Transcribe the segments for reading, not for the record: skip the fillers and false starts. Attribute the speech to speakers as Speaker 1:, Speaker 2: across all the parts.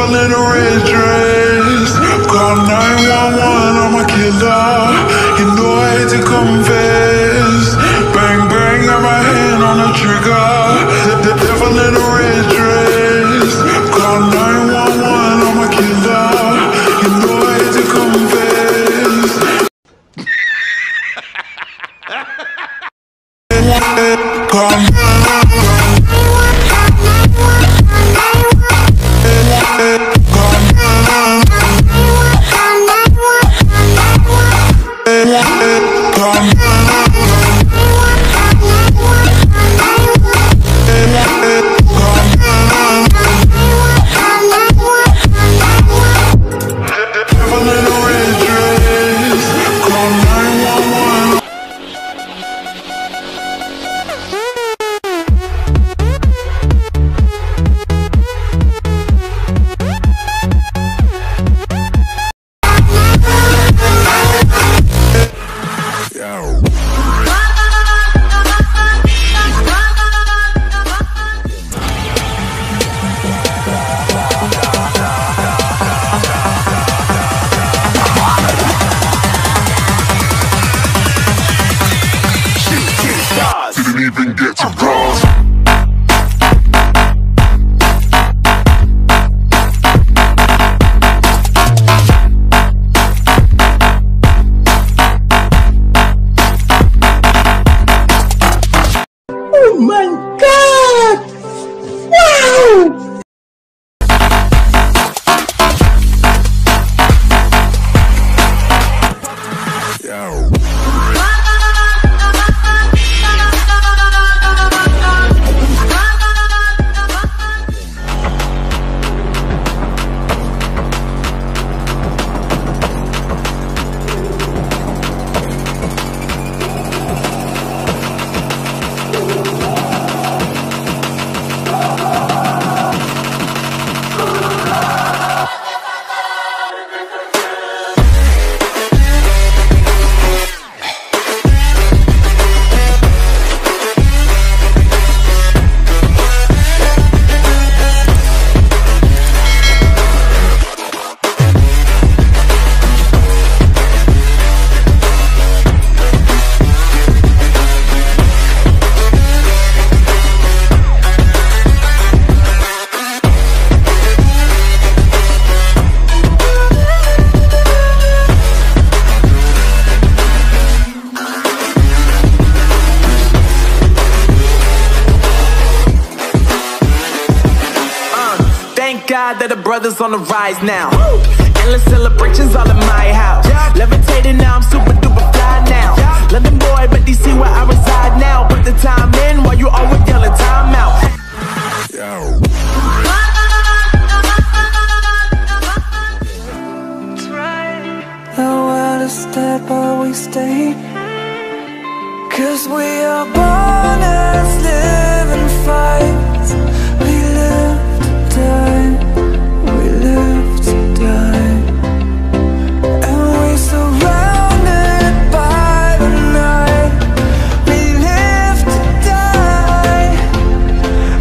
Speaker 1: devil in a red dress. Call 911, I'm a killer. You know I hate to confess. Bang, bang, got my hand on the trigger. The devil in a red dress. Call 911, I'm a killer. You know I hate to confess. Call
Speaker 2: even get to cross.
Speaker 3: Oh my God! Wow!
Speaker 4: God that the brothers on the rise now. Endless celebrations all in my house. Levitating now, I'm super duper fly now. London boy, but DC where I reside now. Put the time in while you always yelling time out.
Speaker 5: Nowhere to step, but we stay. 'Cause we are born as living fights. We live to die. We live to die. And we surrounded by the night. We live to die.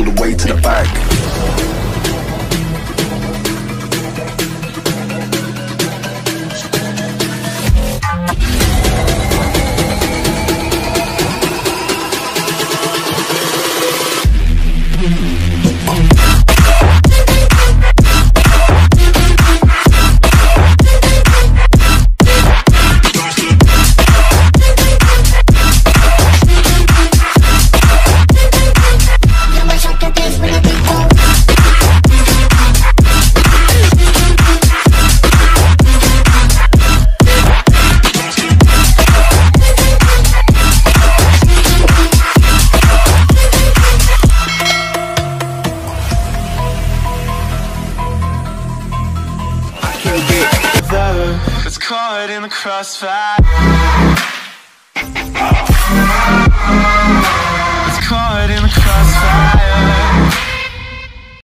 Speaker 6: all the way to the back.
Speaker 4: It's caught in the crossfire. It's caught in the crossfire.